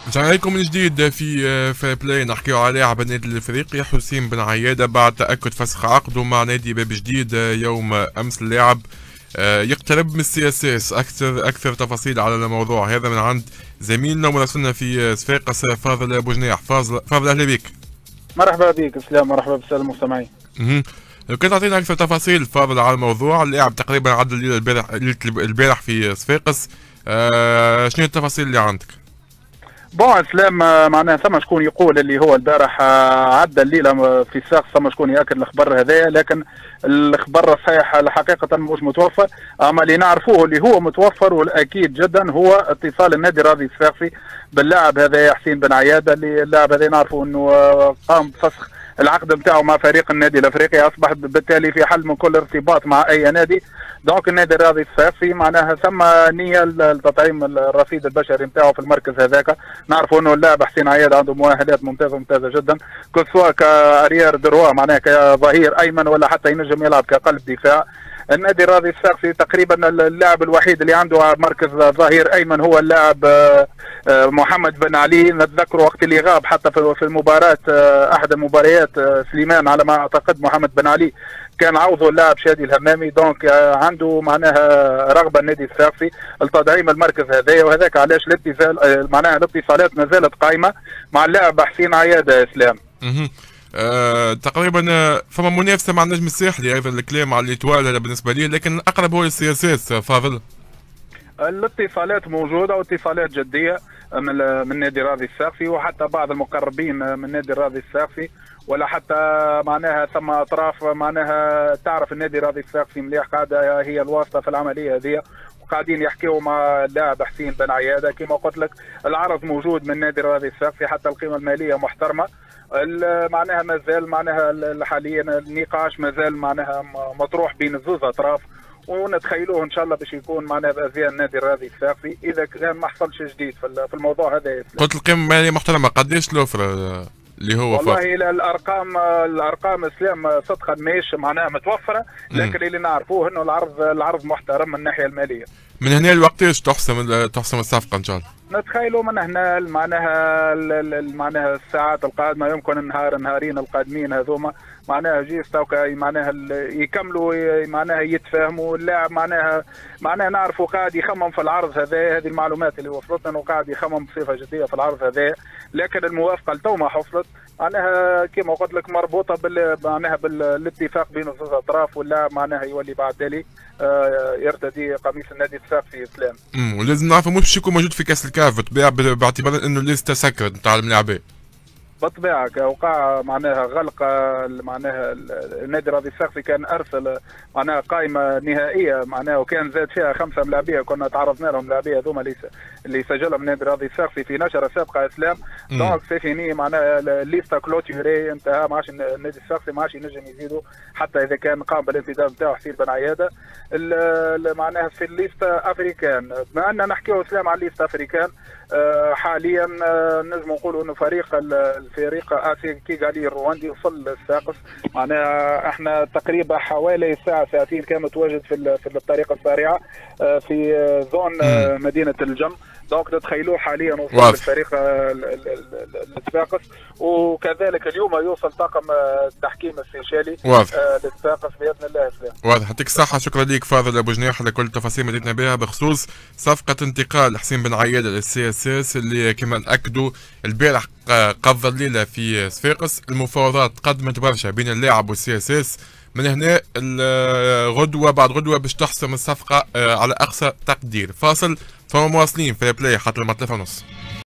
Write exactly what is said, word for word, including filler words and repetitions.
رجعنا لكم من جديد في فير بلاي، نحكيو على لاعب النادي الافريقي حسين بن عياده بعد تاكد فسخ عقده مع نادي باب جديد يوم امس. اللاعب يقترب من السي اس اس. اكثر اكثر تفاصيل على الموضوع هذا من عند زميلنا ومراسلنا في صفاقس فاضل ابو جناح. فاضل فاضل اهلا بك. مرحبا بك اسلام، مرحبا بالساده المستمعين. اها لو كنت تعطينا اكثر تفاصيل فاضل على الموضوع. اللاعب تقريبا عدى الليله البارح البارح في صفاقس. آه شنو التفاصيل اللي عندك؟ بون اسلام، معناها ثم شكون يقول اللي هو البارح عدى الليله في الساق، ثم شكون ياكد الخبر هذايا، لكن الخبر الصحيح الحقيقه مش متوفر. اما اللي نعرفوه اللي هو متوفر والاكيد جدا هو اتصال النادي الرياضي الصفاقسي باللاعب هذا حسين بن عياده، اللي اللاعب هذا نعرفوا انه قام بفسخ العقد نتاعو مع فريق النادي الافريقي، اصبح بالتالي في حل من كل ارتباط مع اي نادي. دونك النادي الرياضي الصفاقسي معناها ثم نيه لتطعيم الرصيد البشري نتاعو في المركز هذاك. نعرفوا انه اللاعب حسين عياد عنده مؤهلات ممتازه ممتازه جدا، كل سواء كارير دروا معناها كظهير ايمن ولا حتى ينجم يلعب كقلب دفاع. النادي الرياضي الصفاقسي تقريبا اللاعب الوحيد اللي عنده مركز ظهير ايمن هو اللاعب محمد بن علي. نتذكر وقت اللي غاب حتى في المباراه احد المباريات سليمان على ما اعتقد محمد بن علي كان عوضه اللاعب شادي الهمامي. دونك عنده معناها رغبه النادي الصفاقسي لتدعيم المركز هذايا، وهذاك علاش الاتصال معناها الاتصالات ما زالت قائمه مع اللاعب حسين عياده اسلام. أه تقريبا فما منافسه مع النجم الساحلي ايضا، الكلام على الايطوال بالنسبه لي، لكن الاقرب هو السي اس اس. فاضل الاتصالات موجوده واتصالات جديه من من النادي الرياضي الصفاقسي، وحتى بعض المقربين من النادي الرياضي الصفاقسي، ولا حتى معناها ثم اطراف معناها تعرف النادي الرياضي الصفاقسي مليح، قاعده هي الواسطه في العمليه هذه، وقاعدين يحكيوا مع اللاعب حسين بن عياده. كما قلت لك العرض موجود من النادي الرياضي الصفاقسي، حتى القيمه الماليه محترمه. معناها مازال معناها حاليا النقاش مازال معناها مطروح بين الزوز اطراف، ونتخيلوه ان شاء الله باش يكون معناها بازياء النادي الرياضي الصفاقسي اذا كان ما حصلش جديد في الموضوع هذا. قلت القيمه الماليه محترمه، قديش الاوفر اللي هو والله الى الارقام الارقام اسلام صدقا ماهيش معناها متوفره، لكن اللي نعرفوه انه العرض العرض محترم من الناحيه الماليه. من هنا لوقتاش تحسم تحسم الصفقه ان شاء الله؟ نتخيلوا من هنا معناها معناها الساعات القادمه، يمكن النهار نهارين القادمين هذوما معناها جيس توكا معناها يكملوا معناها يتفاهموا. اللاعب معناها معناها نعرفوا قاعد يخمم في العرض هذا، هذه المعلومات اللي وصلتنا انه قاعد يخمم بصفه جديه في العرض هذا، لكن الموافقه لتو ما حصلت معناها كما قلت لك مربوطه بال معناها بالاتفاق بين الزوز اطراف، واللاعب معناها يولي بعد ذلك يرتدي قميص النادي الصفاقسي اسلام. امم ولازم نعرفوا مش باش يكون موجود في كاس الكاف تباع باعتبار انه لسه سكرت نتاع الملاعبين. بالطبيعه وقع معناها غلق معناها النادي الرياضي الصفاقسي كان ارسل معناها قائمه نهائيه معناها، وكان زاد فيها خمسه ملاعبيه كنا تعرضنا لهم ملاعبيه هذوما اللي اللي سجلهم النادي الرياضي الصفاقسي في نشره سابقه اسلام. دونك سي فيني معناها ليستا كلوتيوري انتهى، ما عادش النادي الصفاقسي ما عادش ينجم يزيدوا حتى اذا كان قام بالانتداب نتاعو حسين بن عياده معناها في الليستا افريكان. بما ان نحكيو اسلام على الليستا افريكان حاليا نجم نقولوا انه فريق الفريق اسي كيغالي الرواندي وصل للصفاقس. معناها احنا تقريبا حوالي ساعه ساعتين كان متواجد في في الطريقه السريعه في زون مدينه الجم. دونك نتخيلوه حاليا وصل للفريق الصفاقس، وكذلك اليوم يوصل طاقم التحكيم السيشالي للصفاقس باذن الله. واضح. يعطيك الصحه، شكرا لك فاضل ابو جناح على كل التفاصيل اللي جيتنا بها بخصوص صفقه انتقال حسين بن عياده للسي اس اس اللي كما اكدوا البارح قبض الليله في صفاقس. المفاوضات قدمت برشا بين اللاعب والسي اس اس، من هنا غدوه بعد غدوه باش تحسم الصفقه على اقصى تقدير. فاصل، فما مواصلين في بلاي حتى لما ثلاثة ونص.